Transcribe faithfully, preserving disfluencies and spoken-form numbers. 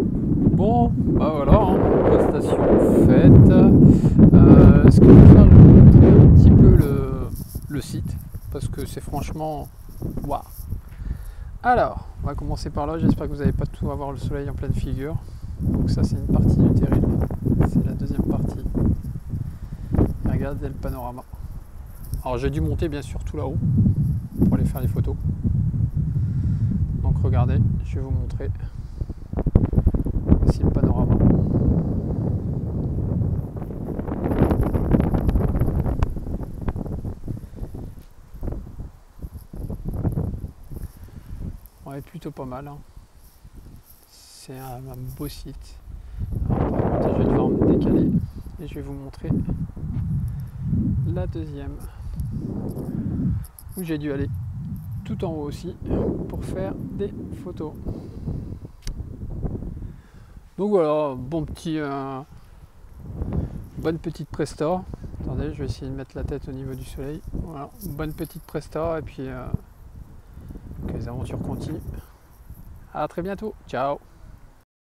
Bon, bah voilà, hein, prestation faite. Euh, ce que je vais faire, je vais vous montrer un petit peu le, le site, parce que c'est franchement waouh. Alors, on va commencer par là. J'espère que vous n'allez pas tout avoir le soleil en pleine figure. Donc ça, c'est une partie du terril. C'est la deuxième partie. Et regardez le panorama. Alors j'ai dû monter bien sûr tout là-haut pour aller faire les photos. Donc regardez, je vais vous montrer. Voici le panorama. Ouais, plutôt pas mal. Hein. C'est un, un beau site. Alors, par contre, je vais devoir me décaler et je vais vous montrer la deuxième où j'ai dû aller tout en haut aussi pour faire des photos. Donc voilà, bon petit, euh, bonne petite presta. Attendez, je vais essayer de mettre la tête au niveau du soleil. Voilà, bonne petite presta et puis euh, que les aventures continuent. À très bientôt, ciao.